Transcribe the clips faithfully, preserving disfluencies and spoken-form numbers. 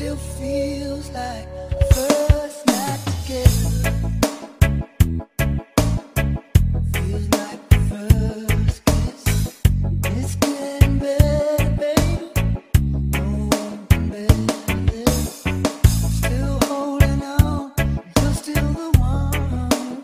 still feels like first night together. Feels like the first kiss. It's getting better, baby. No one can better this. Still holding on, you're still the one.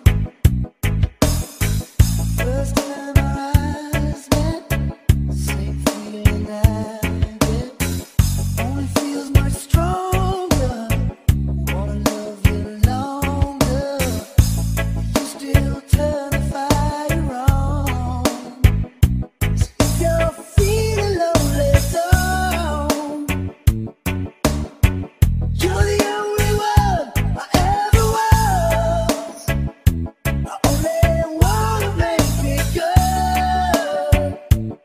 First time our eyes met, same feeling I get. Only feels much stronger. Wanna love you longer. You still turn the fire on. So if you're feeling lonely, don't. You're the only one I ever was. I only wanna make it good.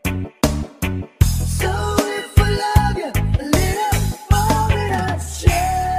So if I love you a little more than I should,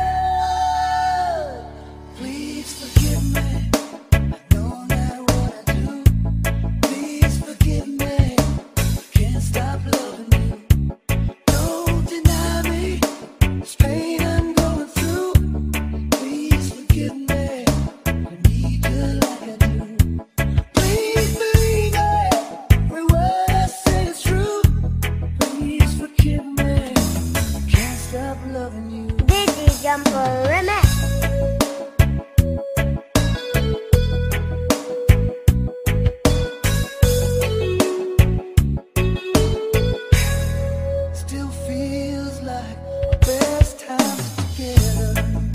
please forgive me. I know not what I do. Please forgive me. I can't stop loving you. Don't deny me this pain I'm going through. Please forgive me. I need you like I do. Please believe me. Every word I say is true. Please forgive me. I can't stop loving you. This is Jumper Remix. Still feels like our best times together.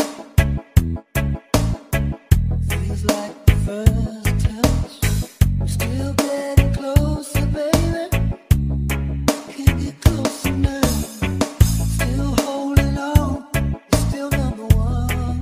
Feels like the first touch. We're still getting closer, baby. Can't get close enough. Still holding on. You're still number one.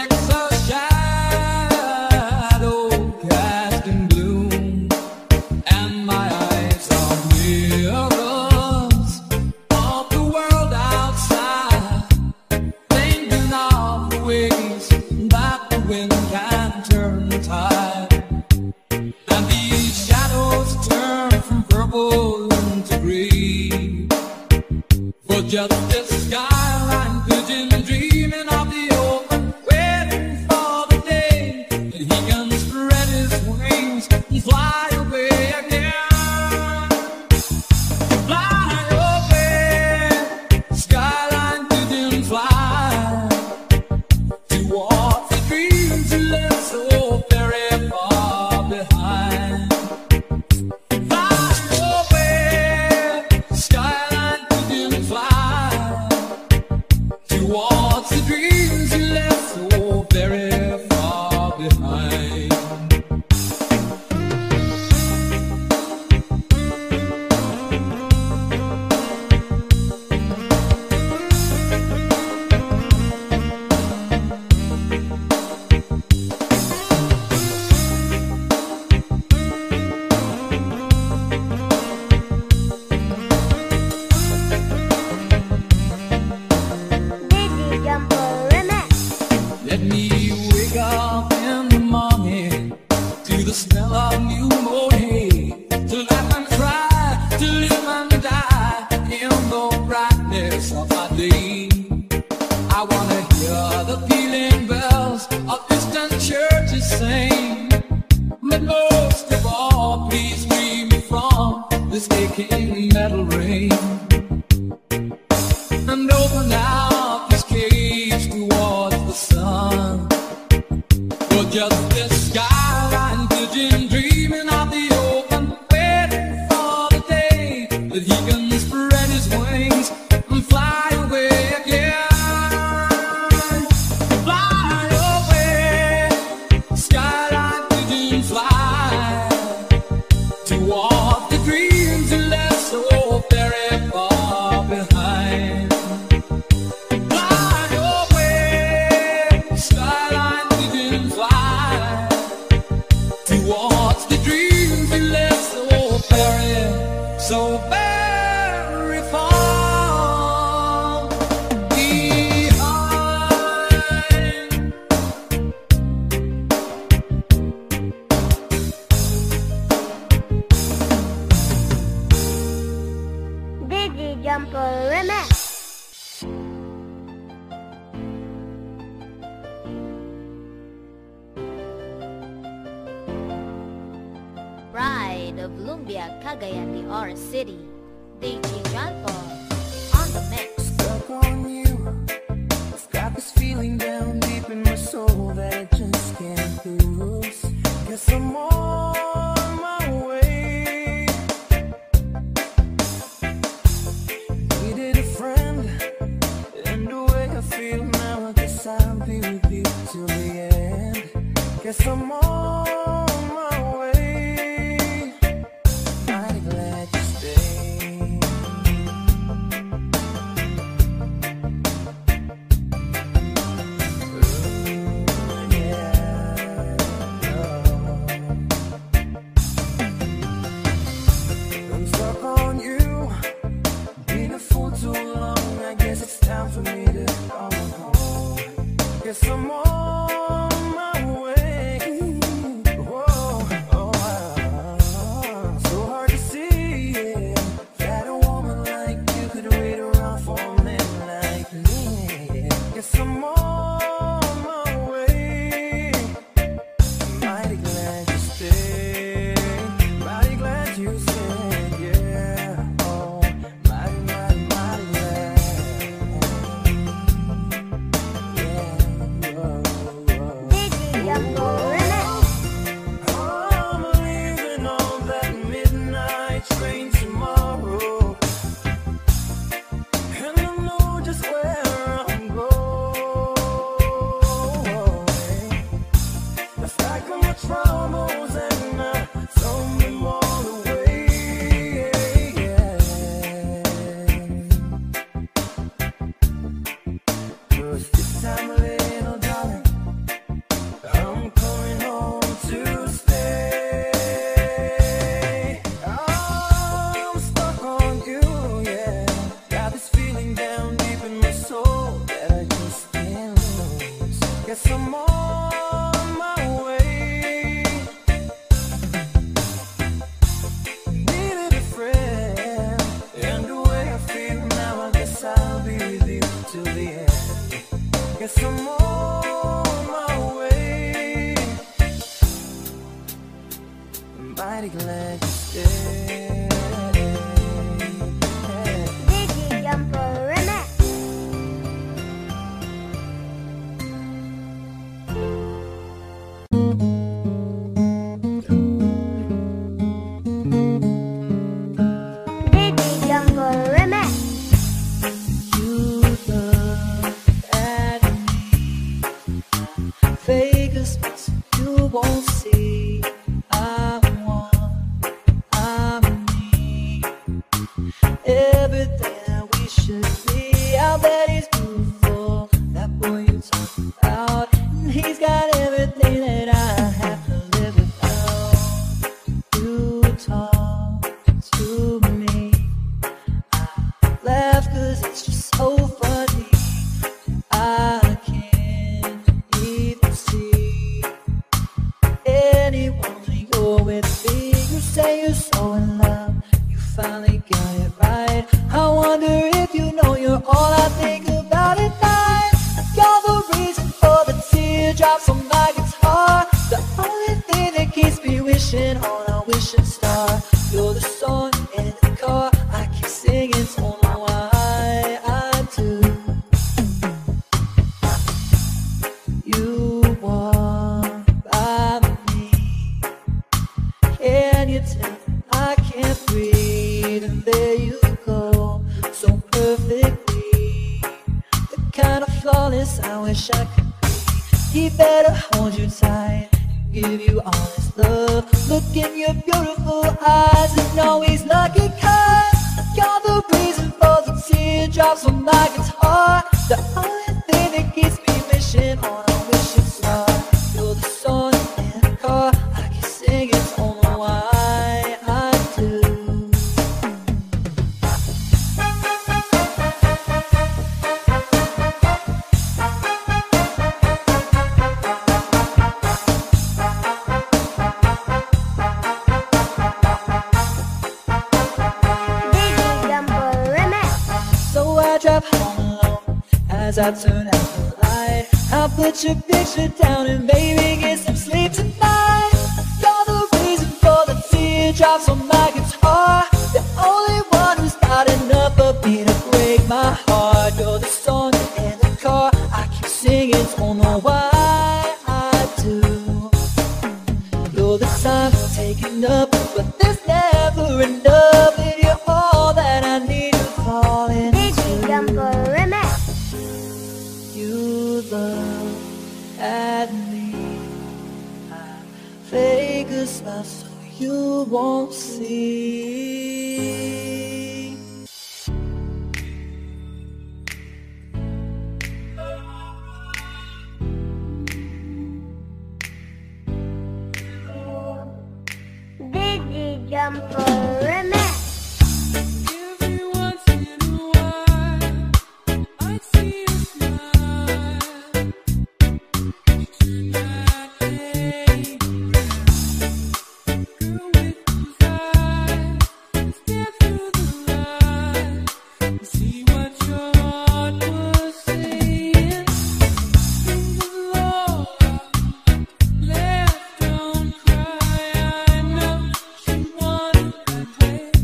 it's a shadow cast in gloom, and my eyes are mirrors of the world outside, thinking of the ways that the wind can turn the tide. And these shadows turn from purple into green, for just this skyline pigeon dreaming of the open, waiting for the day that he can spread his wings and fly away again. Fly away, skyline pigeon, fly towards the dreams you left so very far behind. Fly away, skyline pigeon, fly towards the dreams you left so very far behind. Dizzy Jumper Remix. Let me wake up in the morning to the smell of new mown hay, to laugh and cry, to live and die in the brightness of my day. I wanna hear the pealing bells of distant churches sing, but most of all, please free me from this aching metal ring, and open out this cage towards the sun. For just this skyline pigeon dreaming of the open, waiting for the day that he can spread his wings and fly away again. Fly away, skyline pigeon, fly towards the dreams you left so very far behind. Fly away, skyline pigeon, fly towards the dreams you left so very, so very far behind. Dizzy Jumper Remix. Pride of Lumbia, Cagayan de Oro City. D J John Paul on the mix. Stuck on you. I've got this feeling down deep in my soul that I just can't lose. Guess I'm on my way. Needed a friend, and the way I feel now, I guess I'll be with you till the end. Guess I'm on my way. Mighty glad you stayed. I'm stuck on you. Been a fool too long. I guess it's time for me to go home. Guess I'm on my way. Whoa, oh, wow. So hard to see, yeah, that a woman like you could wait around for a man like me. Guess I'm on my way. Mighty glad you stayed. Mighty glad you stayed, yeah. Oh, mighty, mighty, mighty glad. Yeah, whoa, whoa. Dizzy Jumper Remix. I'm leaving on that midnight train tomorrow, and I know just where I'm going. I've packed all my troubles and I throw them all away. Yeah. 'Cause this time, little darling, mighty glad you stayed. Digi Jumper Remix. Digi Jumper Remix. You look at me, Vegas, but you won't see. I'm one, I'm me. Everything that we should be. I bet he's beautiful, that boy you talk about. And he's got everything that I have to live without. You talk to me, I laugh cause it's just so funny. I can't even see anyone when you're with me. You say you're so in love, you finally got it right. I wonder if you know you're all I think about at night. You're the reason for the teardrops on my guitar, the only thing that keeps me wishing on a wishing star. You're the song in the car I keep singing, don't know why I do. You walk by me, can you tell I can't breathe? And there you go, so perfectly, the kind of flawless I wish I could be. He better hold you tight, give you all his love. Look in your beautiful eyes and know he's lucky cause you're the reason for the teardrops on my guitar, the only thing that keeps me wishing on a wishing star. You're the song in the car I keep singing, don't know why I do. Digi Jumper Remix. So I drive home alone as I turn out the light. I'll put your picture down and baby get some sleep tonight. You're the reason for the teardrops on my guitar, the only one who's got enough of me to break my heart. You're the song in the car I keep singing, don't know why I do. You're the time taken up, but there's never enough. And you're all that I need to fall Digi into. Jumper Remix. You look at me, I fake a smile so you won't see. Digi Jumper Remix. Every once in a while, I see a smile. Turn that day around. Girl with those eyes, stare through the lies and see what your heart was saying. Sing the Lord, left, don't cry. I know she wanted that way.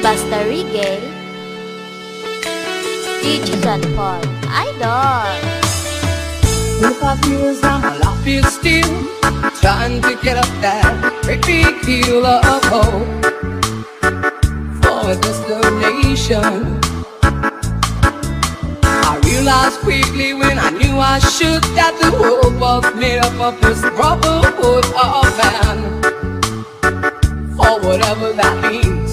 Basta Reggae, D J John Paul, Idol. If I feel some, my life is still trying to get up that great big hill of hope for a destination. I realized quickly when I knew I should that the world was made up of this brotherhood of man, or whatever that means.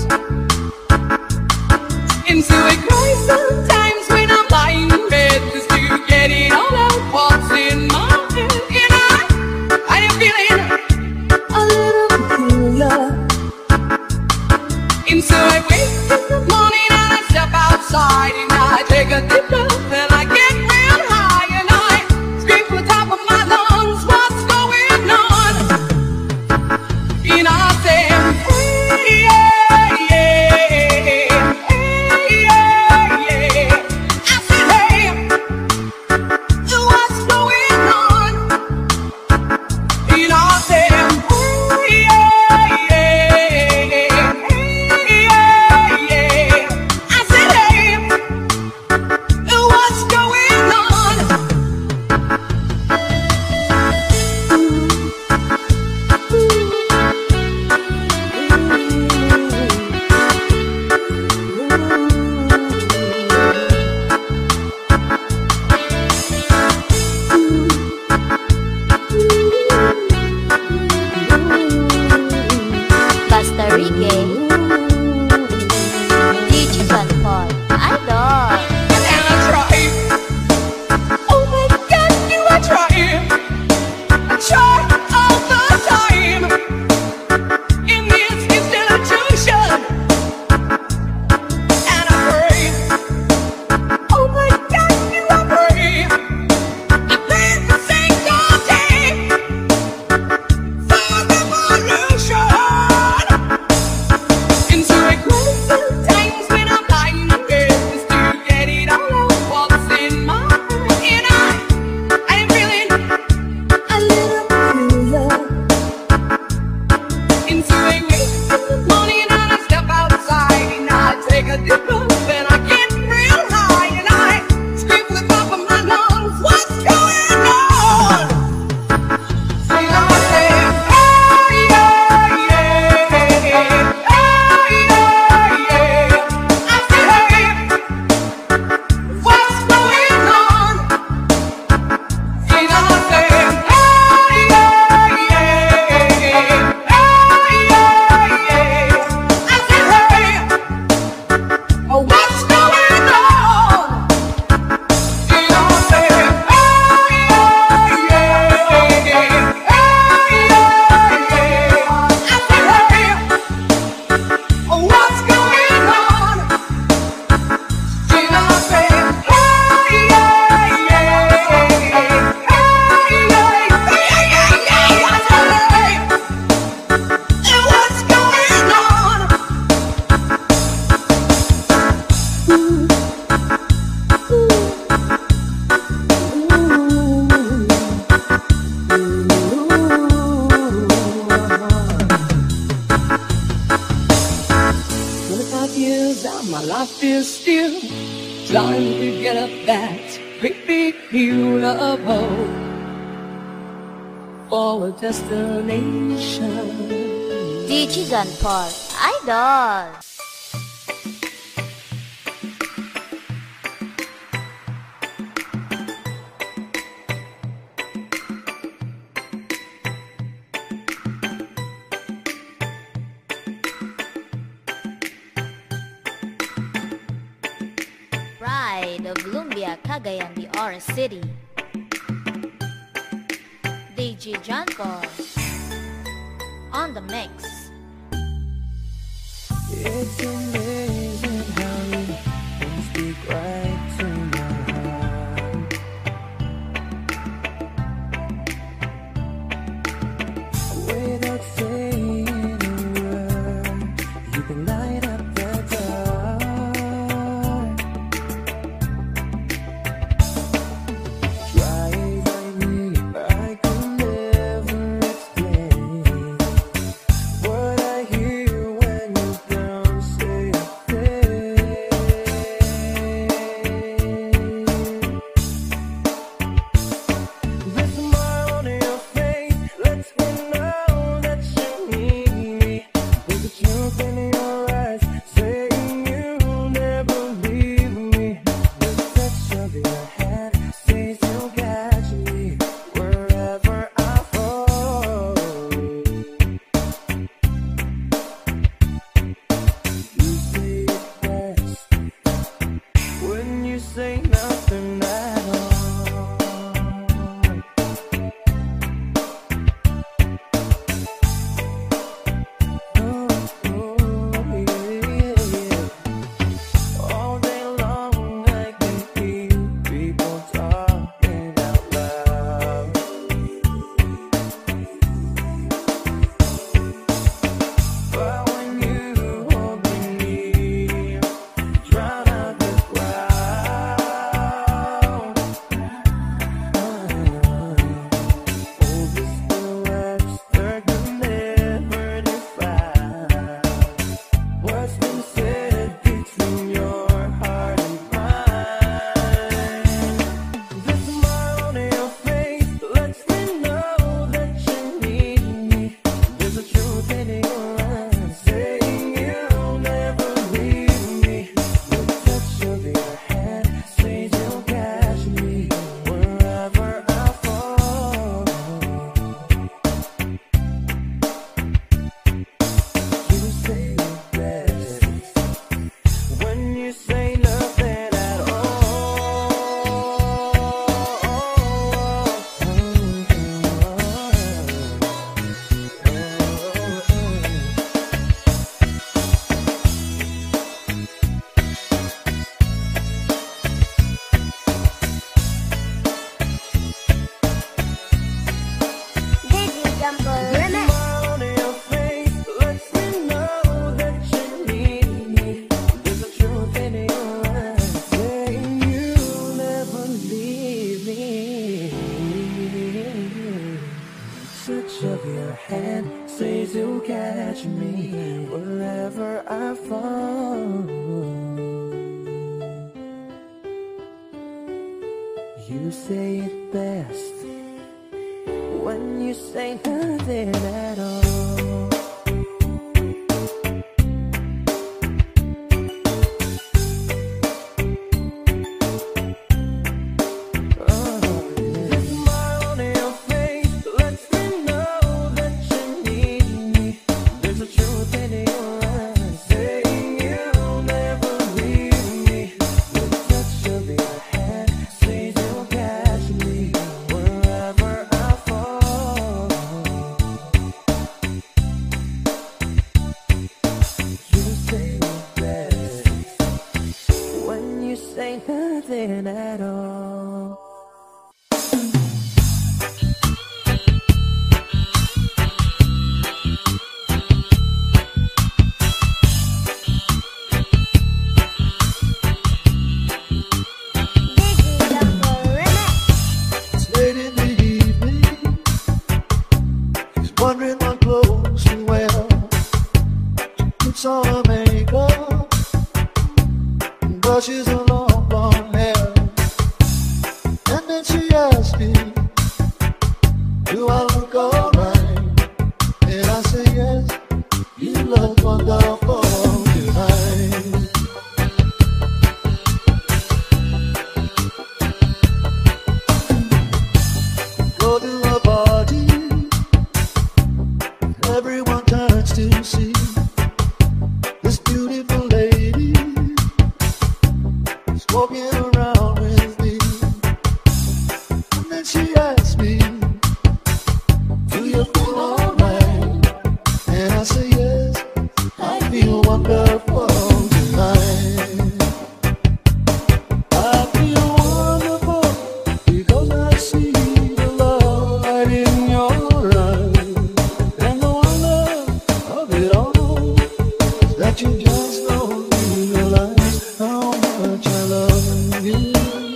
Into a cry sometimes when I'm lying in bed just to get it all out what's in my head. And I, I am feeling a little peculiar. And so I wake in the morning and I step outside and I take a deep breath and I get real high and I scream from the top of my lungs, what's going on? And I say, hey, yeah, yeah, hey, yeah, yeah. I said, hey, what's going on? And I say, hey, yeah, yeah, hey, yeah, yeah. I said, hey, what's going on? Basta Reggae, D J John Paul, Idol. And I try. Oh my God, do I try? I try all the time. In this institution, and I pray. Oh my God, do I pray? I pray every single day for revolution. Into a cry sometimes when I'm lying in bed just to get it all out what's in my head. And I, I am feeling a little peculiar. Into a wake in the morning and I step outside and I take a deep breath and I get real high and I scream from the top of my lungs, what's going on? And I say, hey, yeah, yeah, hey, yeah, yeah. I say, hey, what's going on? And I say, hey, yeah, yeah, hey, yeah, yeah. I say, hey, what's going on? And I say, hey, yeah, yeah, hey, yeah, yeah. I say, hey, what's going on? And I say, hey, yeah, yeah, hey, yeah, yeah. I say, hey, what's going on? twenty-five years out, my life is still trying to get up that great big hill of hope for a destination. D J John Paul, Idol. Pride of Lumbia, Cagayan de Oro City. D J John Paul on the mix. It's amazing how you can speak right to my heart. Without saying a word, you can light up the dark. Try as I may, I can never explain what I hear when you don't say You say it best when you say nothing at all. Nothing at all. It's late in the evening. She's wondering what clothes to wear. She puts on her makeup and brushes her long blonde hair. And then she asks me, do I look alright? And I say yes, you look wonderful tonight. Go to a party, everyone turns to see this beautiful lady is walking around with me. And then she asks me, do you feel alright? And I say yes, I feel wonderful tonight. I feel wonderful because I see the love light in your eyes. And the wonder of it all is that you just don't realize how much I love you.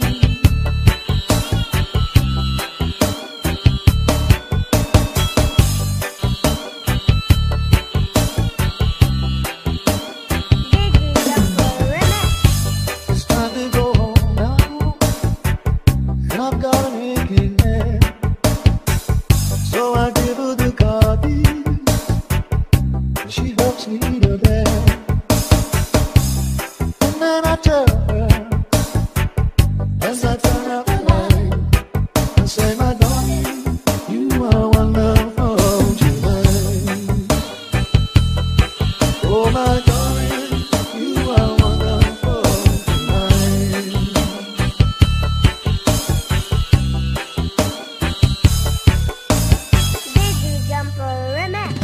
It's time to go home now, and I've got an aching head. So I give her the car keys, and she helps me to bed. And then I tell her, as I turn out the light, I say, my darling, you are wonderful tonight. Oh, my darling, you are wonderful tonight. Digi Jumper Remix.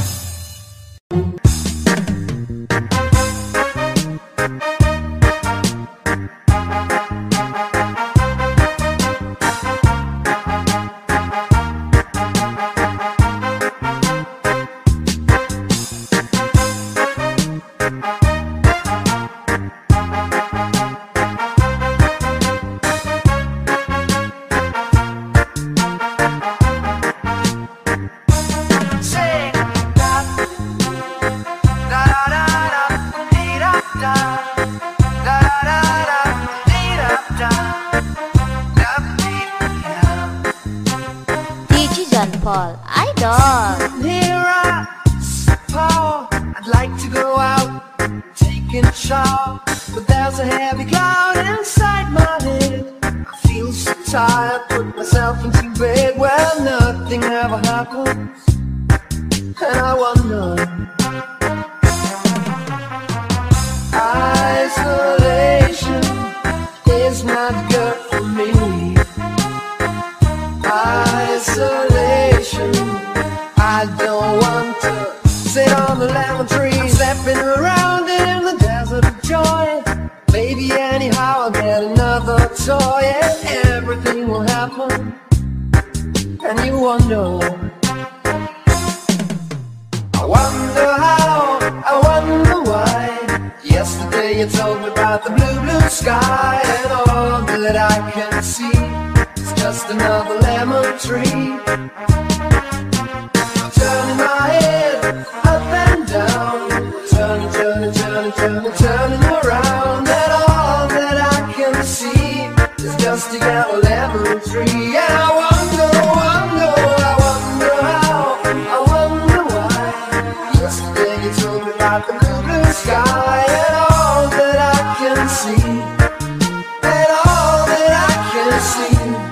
Digi John Paul, Idol. Near us, Paul, I'd like to go out, taking a shower, but there's a heavy cloud inside my head. I feel so tired, put myself into bed. Well, nothing ever happens, and I wonder. Isolation is not good for me. Isolation, I don't want to sit on the lemon tree, stepping around in the desert of joy. Maybe anyhow I'll get another toy, and everything will happen, and you wonder. I wonder how, I wonder why. Yesterday you told me about the blue, blue sky, and all that I can see is just another lemon tree. I'm turning my head up and down, turning, turning, turning, turning, turning around, and all that I can see is just just a yellow lemon tree. And I wonder, wonder, I wonder how, I wonder why. Yesterday you told me about the blue, blue sky, and all that I can see, and all that I can see.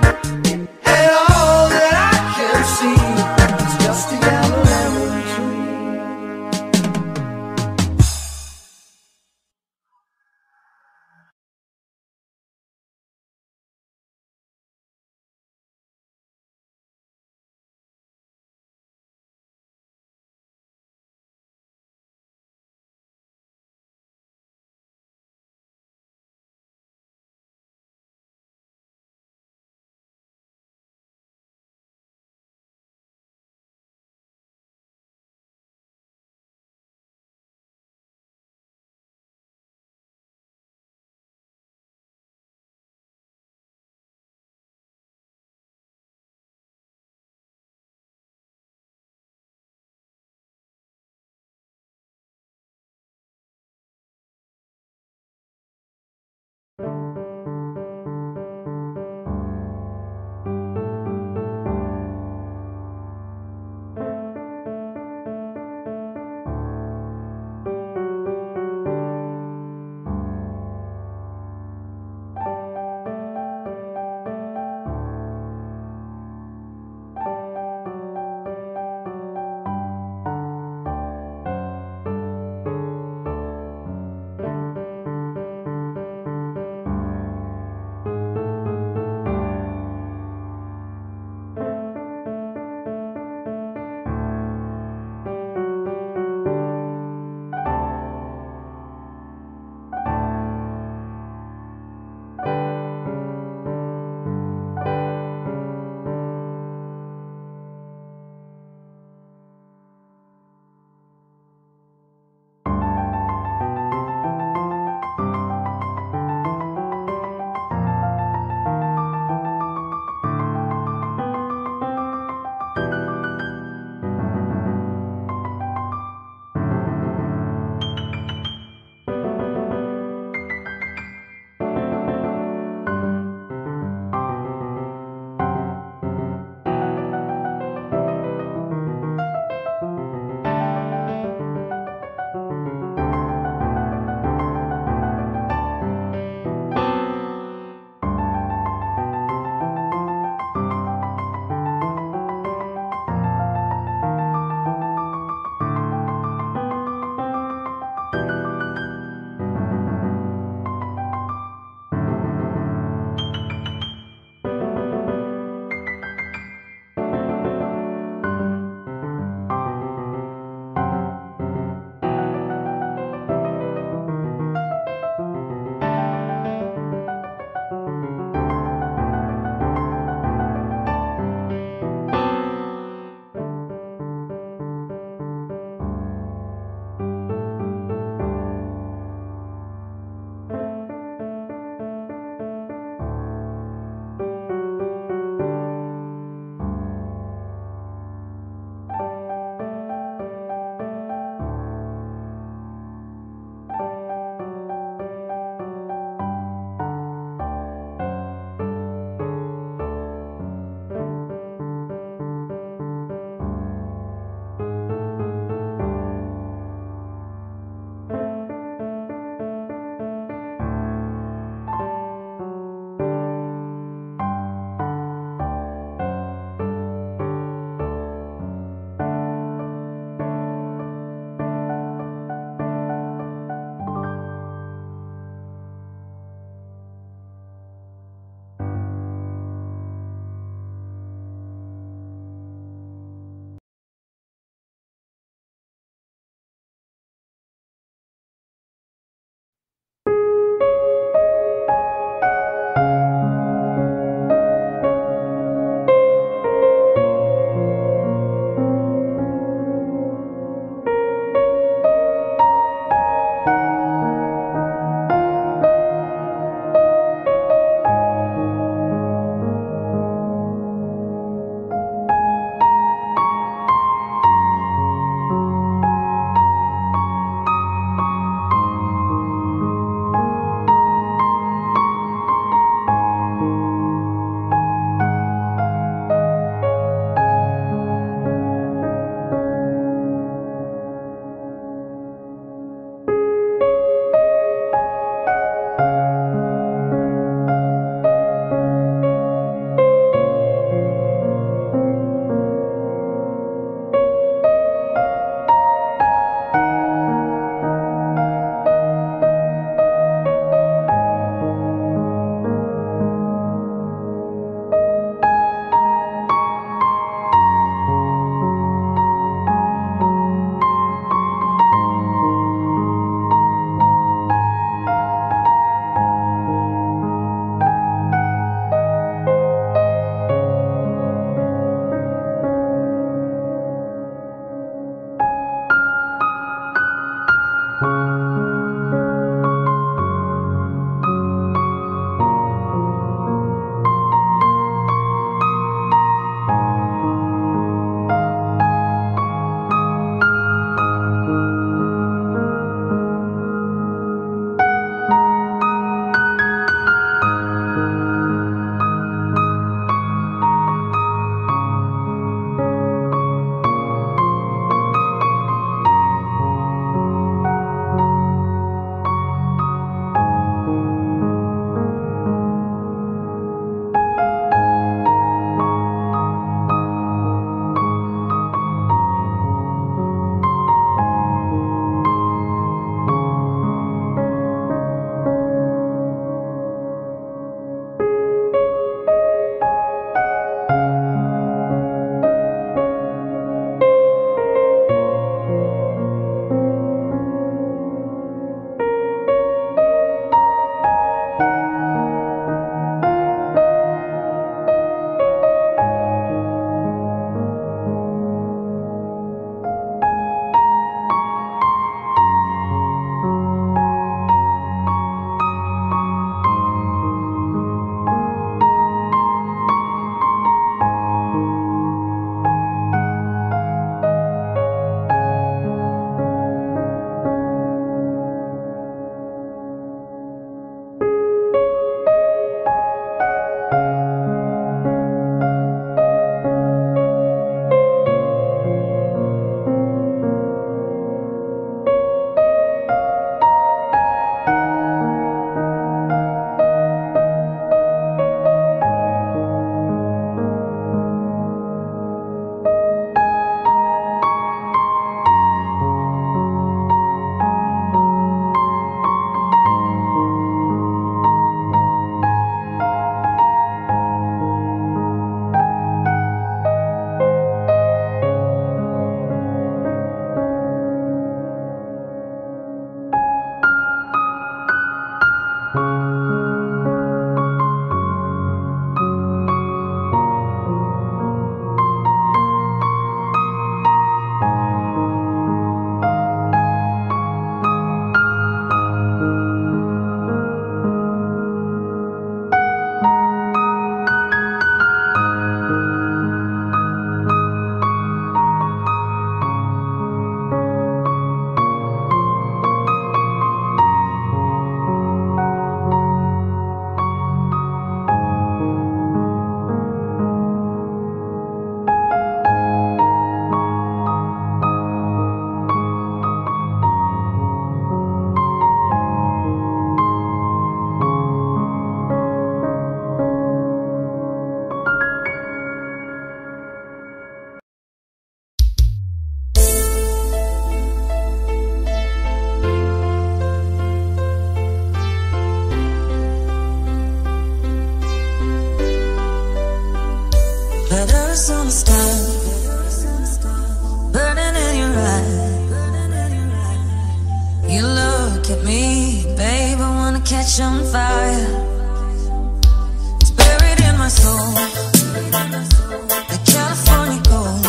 catch on fire. It's buried in my soul, like California gold.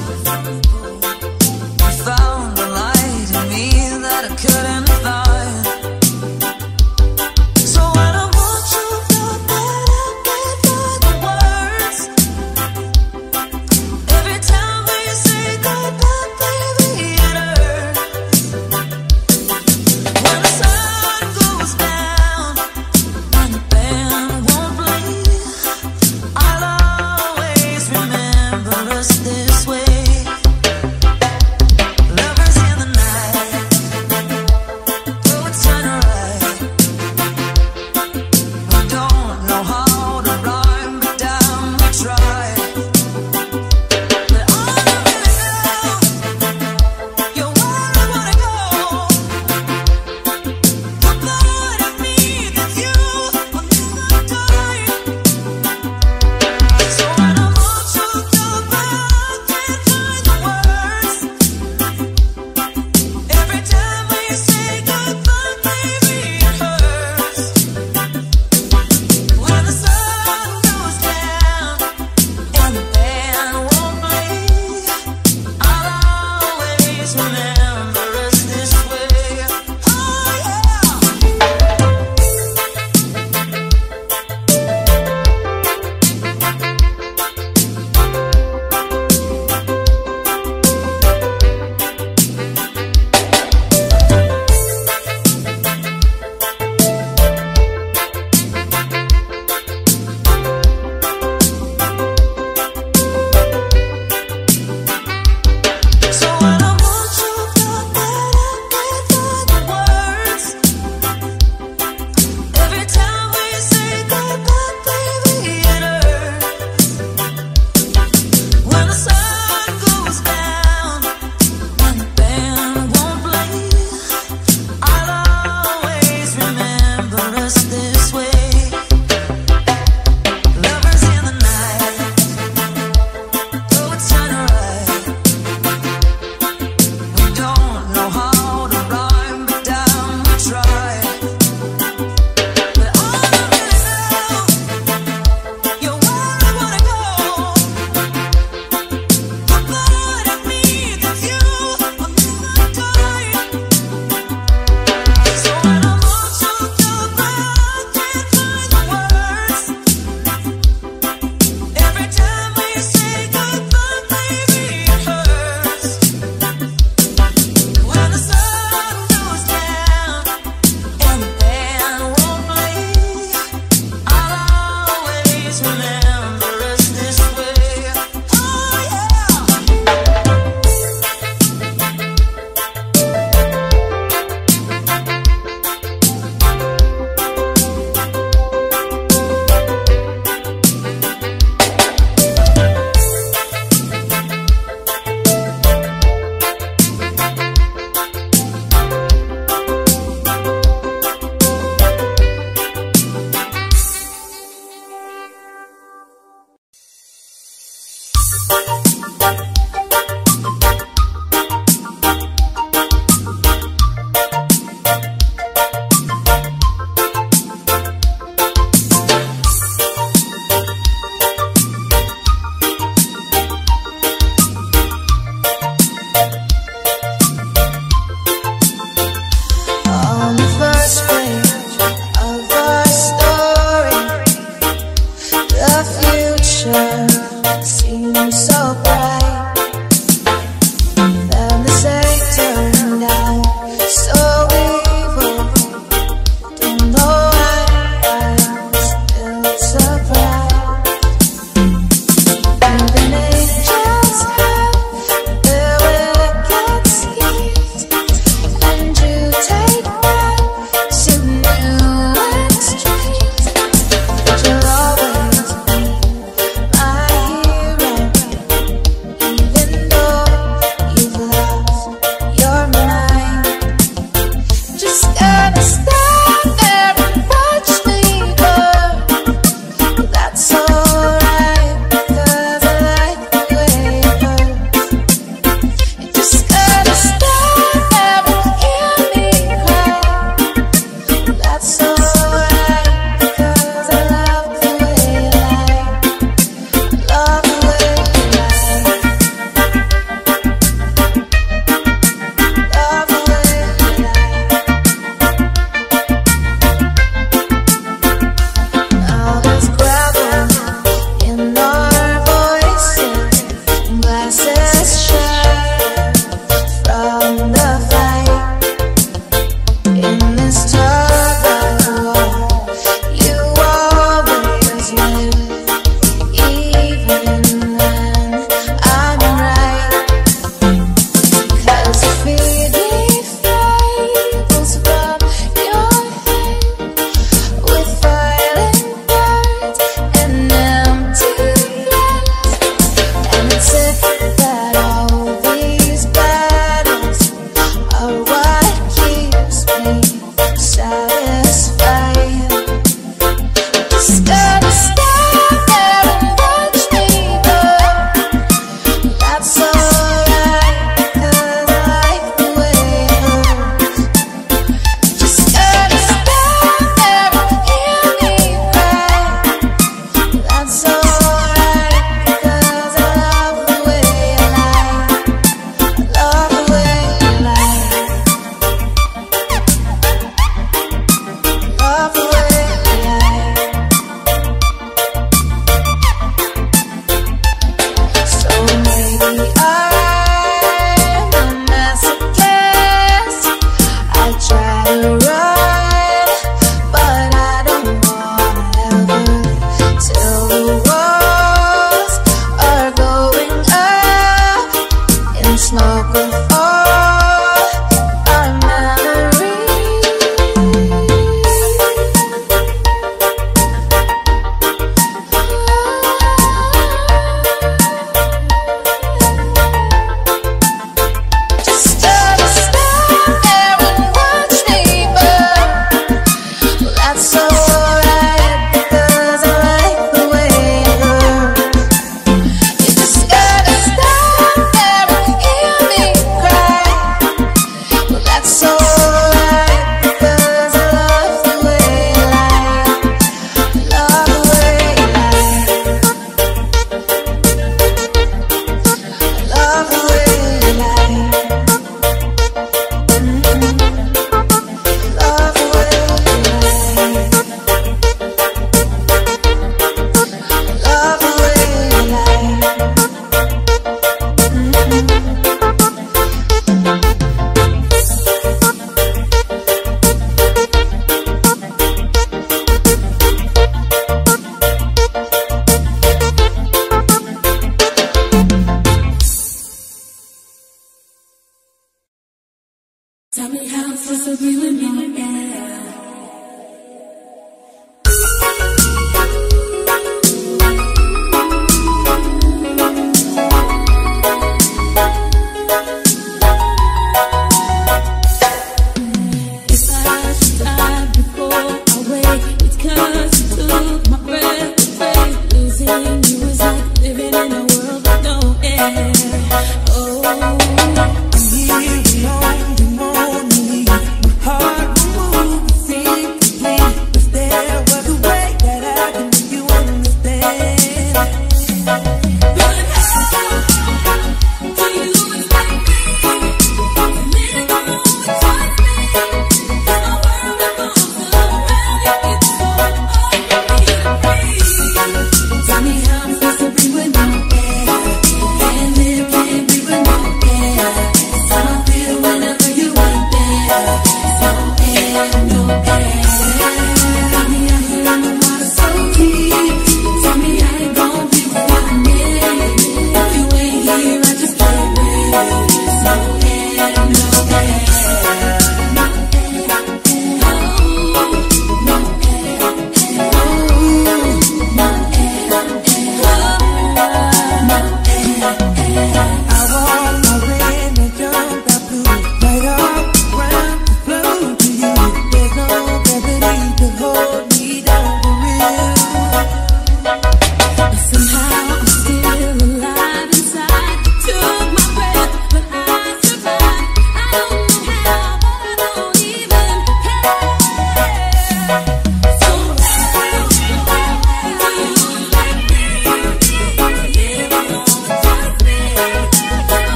You found the light in me that I couldn't find. So when I want you, thought that I can't find the words. Every time we say goodbye, baby, it hurts. When the sun goes down and the band won't play, I'll always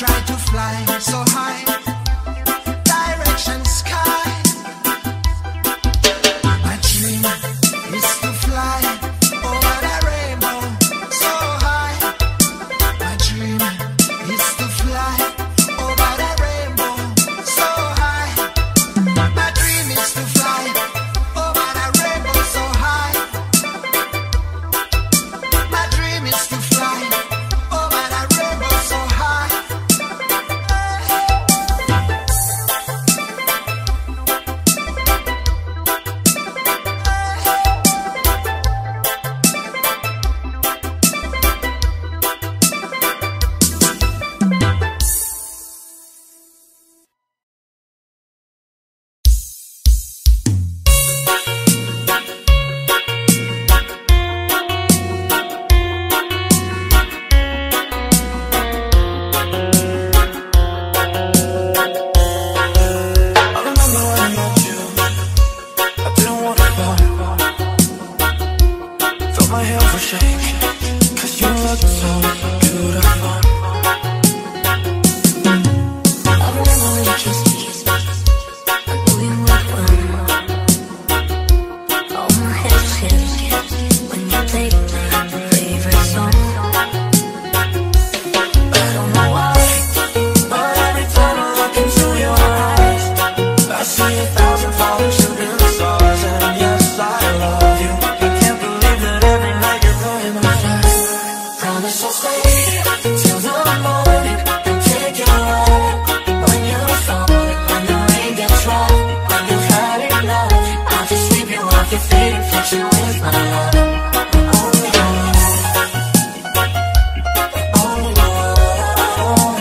try to fly so high, direction sky. My dream is to fly over the rainbow so high. My dream is to fly over the rainbow so high. My dream is to fly over the rainbow so high. My dream is to fly over the rainbow so high. I remember when I met you, I didn't wanna fall. Felt my hands were shaking, cause you looked so beautiful. I remember when you kissed me, I knew you would run. All my head was hit when you played my favorite song. I don't know why, but every time I look into your eyes, I see a thousand falling shooting stars. And yes, I love you. I can't believe that every night you're by my side. Promise I'll stay till the morning and take your ride. When you're falling, when the rain gets rough, when you've had enough, I'll just sweep you off your feet and fix you with my love. Only you, only you.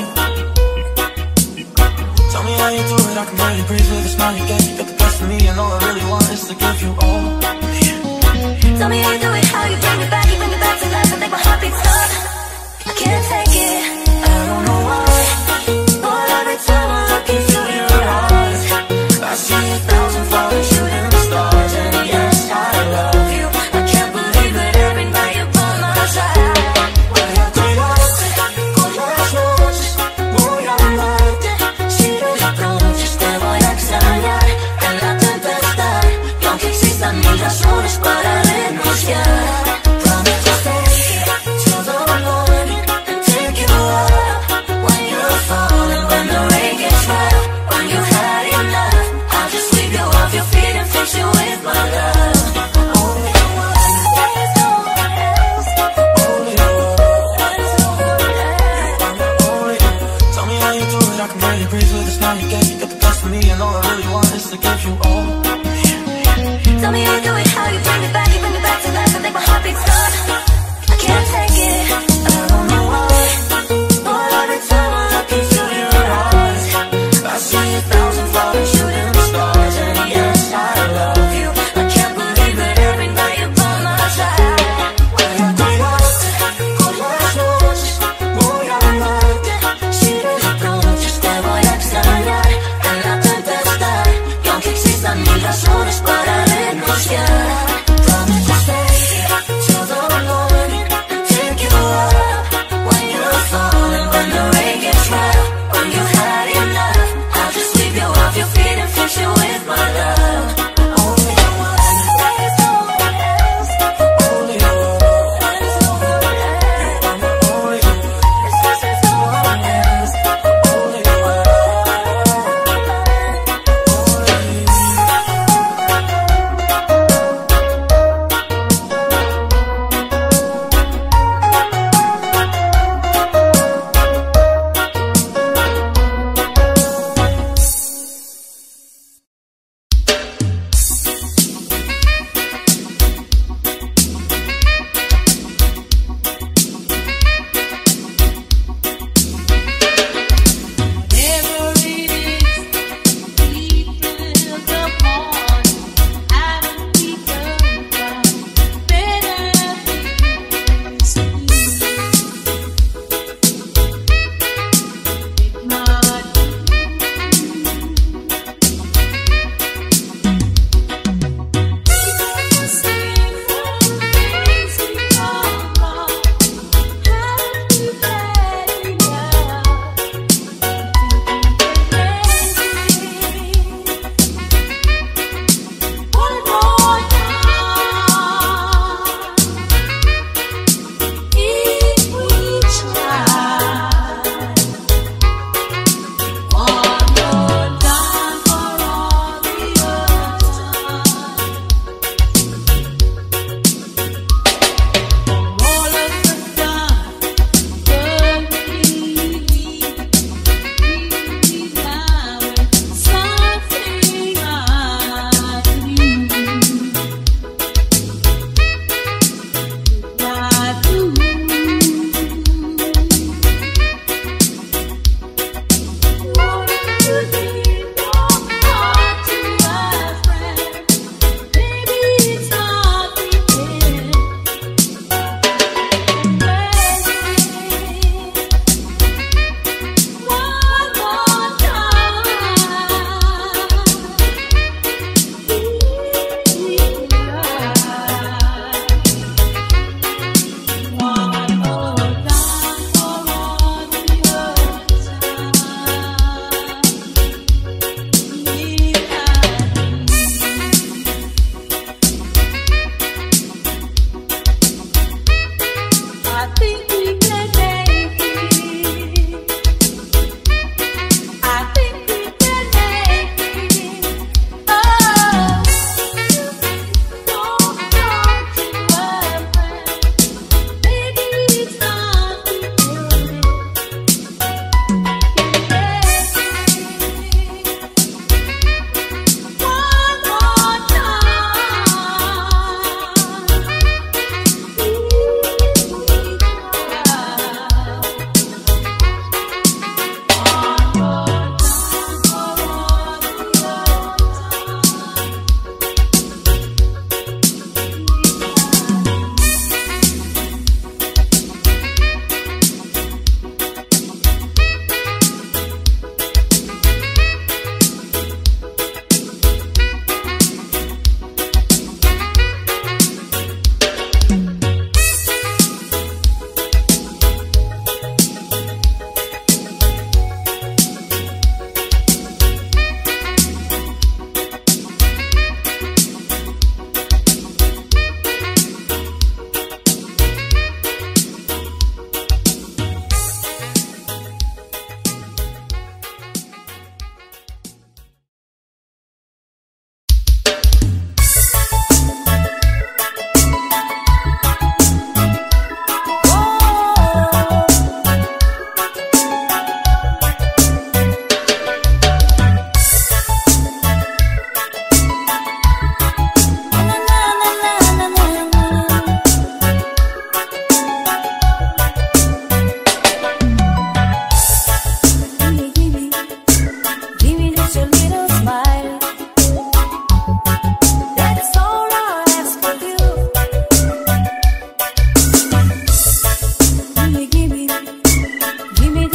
Tell me how you do it, I can barely breathe with the smile you get. You get the best of me, and all I really want is to give you all. Tell me how you do it, how you bring me back, you bring me back to life and make my heartbeat stop. I can't take it, I don't know why, but every time I look into your eyes, I see a thousand falling shooting stars. And yes, I love you. I can't believe that every night you're by my side. Voy a cuidarte con las noches, voy a amarte. Si de pronto te voy a extrañar en la tempestad, y aunque existan mil razones para renunciar, Promise to stay till the morning and take you up. when you're falling, when the rain gets rough, when you had enough, I'll just sweep you off your feet and fix you with my love. Only you, There's no one else, only you, there's no one else. only you. Tell me how you do it, I can barely breathe with the smile you get. You get the best of me, and all I really want is to give you all. Tell me how you do it, how you bring me back, you bring me back to life and make my heartbeat stop. I can't take it, I don't know why, but every time I look into your eyes, I see a thousand falling shooting stars. And yes, I love you. I can't believe that every night you're by my side. Voy a cuidarte con las noches, voy a amarte. Si de pronto te voy a extrañar en la tempestad, y aunque existan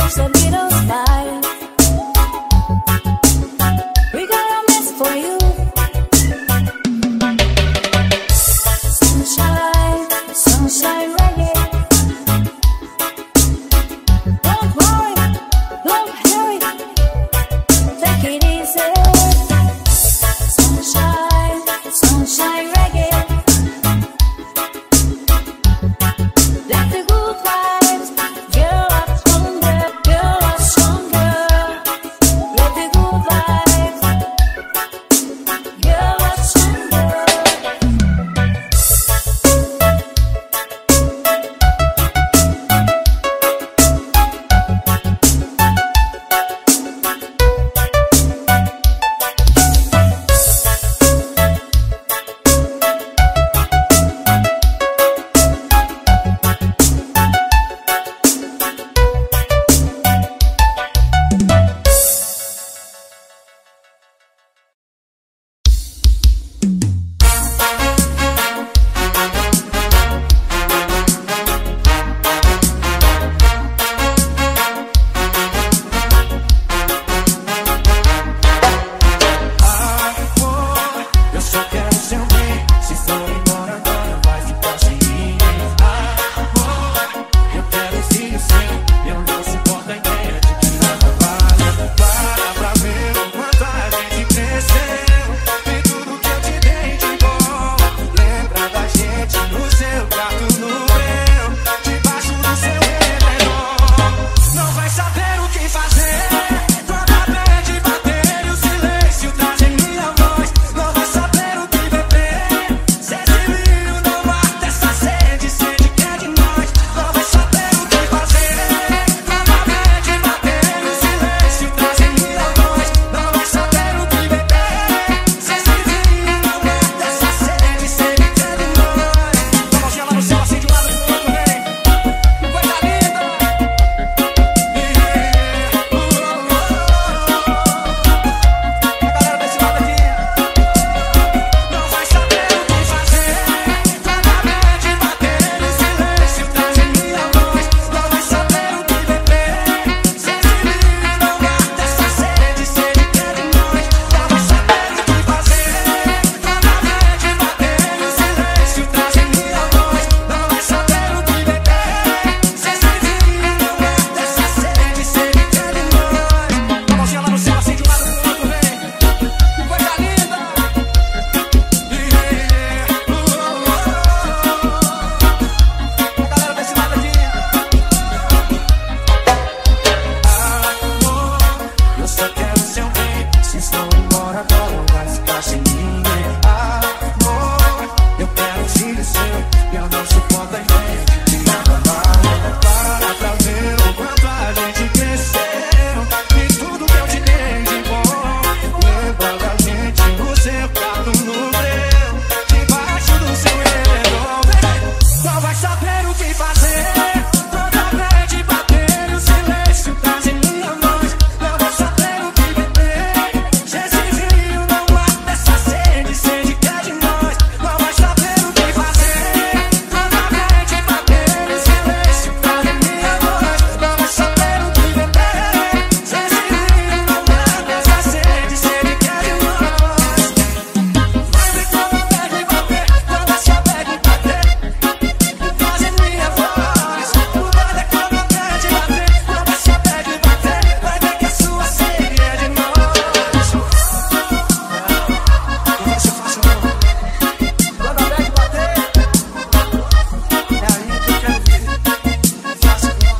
just a little smile. We got a mess for you. Sunshine, sunshine reggae. Don't worry, don't hurry, take it easy. Sunshine, sunshine reggae. Let the good vibes get up stronger, get up stronger. Let the good vibes get up stronger. Eu só quero seu bem. Se for embora agora vai ficar sem ninguém. Amor, eu quero filho seu. Eu não suporto a ideia de que nada vale. Para pra ver o quanto a gente cresceu. E tudo que eu te dei de bom. Lembra da gente no seu quarto, no meu, debaixo do seu edredom. Não vai saber o que fazer quando a mente bater e o silêncio traz em minha voz. Não vai saber o que beber se esse vinho não mata essa sede, sede que é de nós. Não vai saber o que fazer quando a mente bater e o silêncio traz em minha voz. Não vai saber o que beber se esse vinho não mata essa sede, sede que é de nós. Com a mãozinha lá no céu, assim de um lado pro outro, vem. Coisa linda. A galera desse lado aqui. Não vai saber o que fazer quando a mente bater e o silêncio traz em minha voz. Não vai saber o que beber se esse vinho não mata essa sede, sede que é de nós. Não vai saber o que fazer quando a mente bater e o silêncio traz em minha voz. Não vai saber o que beber se esse vinho não mata essa sede, sede que é de nós. Com a mãozinha lá no céu, assim de um lado pro outro, vem. Coisa linda. A galera desse lado aqui. Amor, eu só quero seu bem. Se estou embora agora vai ficar sem ninguém. Amor, eu quero filho seu. Eu não suporto a ideia de nada vale. Para pra ver o quanto a gente cresceu. E tudo que eu te dei de bom. Lembra da gente no seu quarto, no meu, debaixo do seu edredom. Não vai saber o que fazer quando a mente bater e o silêncio traz em minha voz. Não vai saber o que beber se esse vinho não mata essa sede, sede que é de nós. Não vai saber o que fazer quando a mente bater e o silêncio traz em minha voz. Não vai saber o que beber se esse vinho não mata essa sede, sede que é de nós. Vai ver como a pele bater, quando essa pele bater faz em minha voz. O guarda é como a pele bater, quando essa pele bater vai ver que a sua sede é de nós. Não vai ser fácil não. Quando a pele bater é aí que eu quero ver. Não fácil não.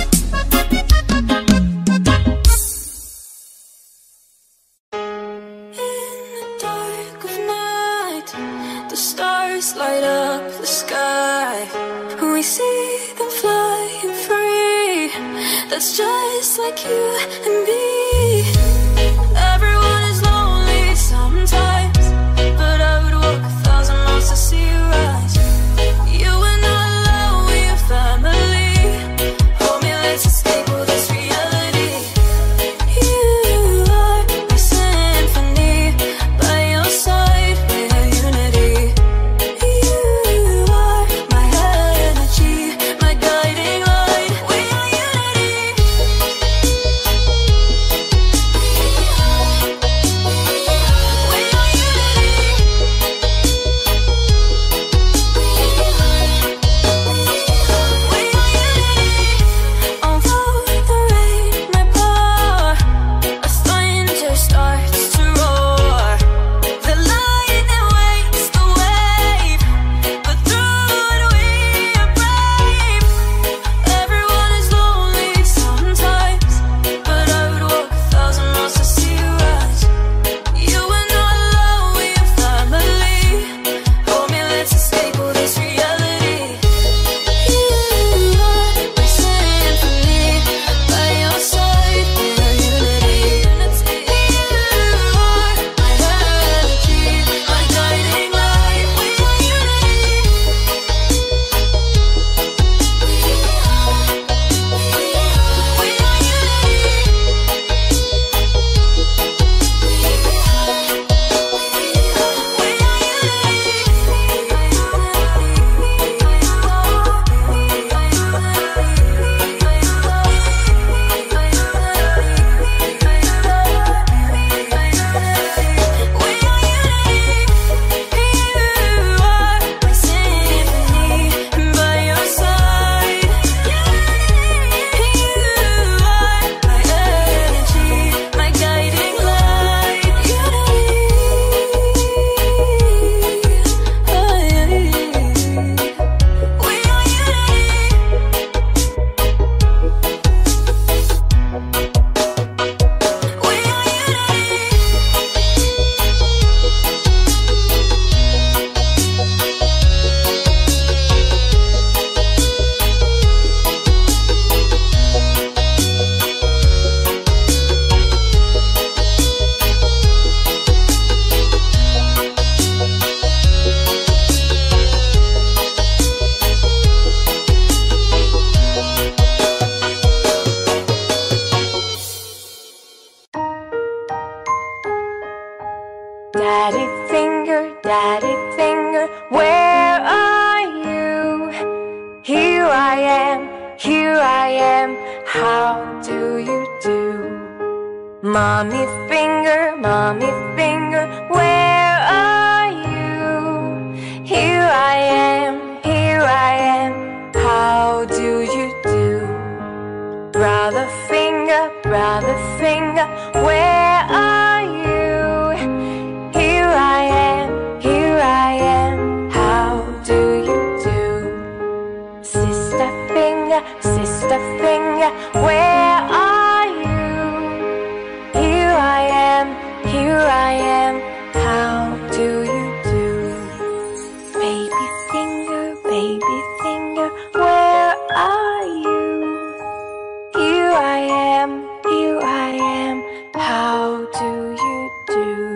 In the dark of night, the stars light up the sky. We see them flying free. That's just like you and me. Everyone is lonely sometimes, but I would walk a thousand miles to see you rise. You are not alone, we are family. Hold me, let's escape all this reality. You are my symphony, by your side we are unity. You are my energy, my guiding light. We are unity. Daddy finger, daddy finger, where are you? Here I am, here I am, how do you do? Mommy finger, mommy finger, where are you? Here I am, here I am, how do you do? Brother finger, brother finger, where are you? Here I am, here I am, how do you do? Sister finger, sister finger, where are you? Here I am, here I am, how do you do? Baby finger, baby finger, where are you? Here I am, here I am, how do you do?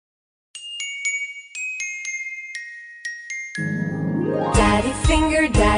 Daddy finger, daddy